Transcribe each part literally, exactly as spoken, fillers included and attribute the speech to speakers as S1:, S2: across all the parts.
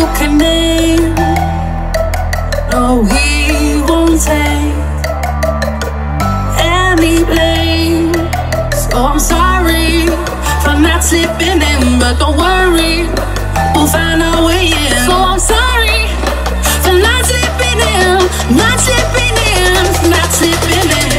S1: you can name. No, he won't take any blame. So I'm sorry for not slipping in, but don't worry, we'll find our way in. So I'm sorry for not slipping in, not slipping in, not slipping in.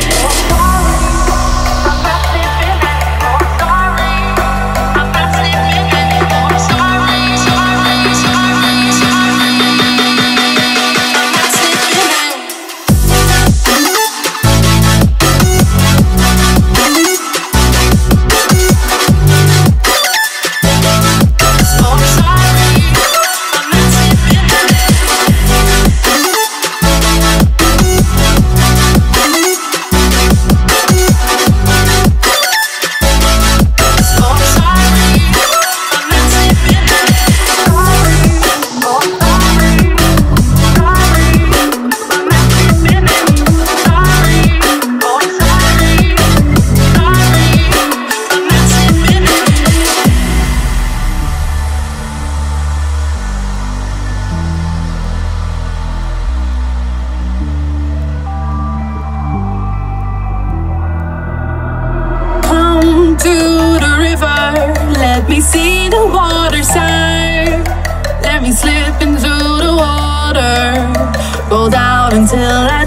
S1: To the river, let me see the water side. Let me slip into the water, go down until I